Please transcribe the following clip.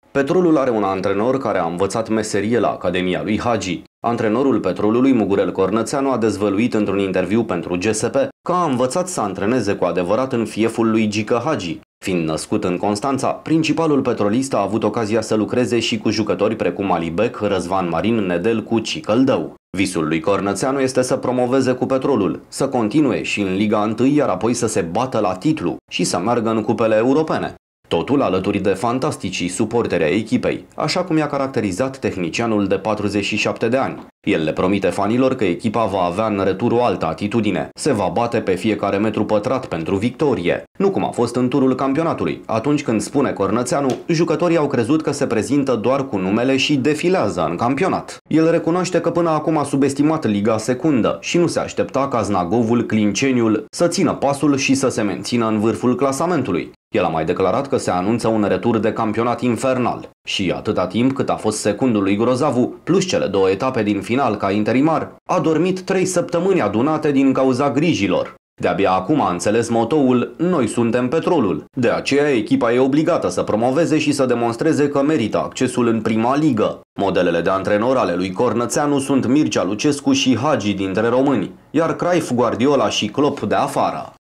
Petrolul are un antrenor care a învățat meserie la Academia lui Hagi. Antrenorul Petrolului, Mugurel Cornățeanu, a dezvăluit într-un interviu pentru GSP că a învățat să antreneze cu adevărat în fieful lui Gică Hagi. Fiind născut în Constanța, principalul petrolist a avut ocazia să lucreze și cu jucători precum Ali Bec, Răzvan Marin, Nedelcu, Cicăldău. Visul lui Cornățeanu este să promoveze cu Petrolul, să continue și în Liga 1, iar apoi să se bată la titlu și să meargă în cupele europene. Totul alături de fantasticii suporteri ai echipei, așa cum i-a caracterizat tehnicianul de 47 de ani. El le promite fanilor că echipa va avea în retur o altă atitudine, se va bate pe fiecare metru pătrat pentru victorie, nu cum a fost în turul campionatului. Atunci când spune Cornățeanu, jucătorii au crezut că se prezintă doar cu numele și defilează în campionat. El recunoaște că până acum a subestimat Liga Secundă și nu se aștepta ca Znagovul, Clinceniul să țină pasul și să se mențină în vârful clasamentului. El a mai declarat că se anunță un retur de campionat infernal și atâta timp cât a fost secundul lui Grozavu, plus cele 2 etape din final ca interimar, a dormit 3 săptămâni adunate din cauza grijilor. De-abia acum a înțeles motoul "Noi suntem Petrolul". De aceea echipa e obligată să promoveze și să demonstreze că merită accesul în prima ligă. Modelele de antrenor ale lui Cornățeanu sunt Mircea Lucescu și Hagi dintre români, iar Cruyff, Guardiola și Klopp de afară.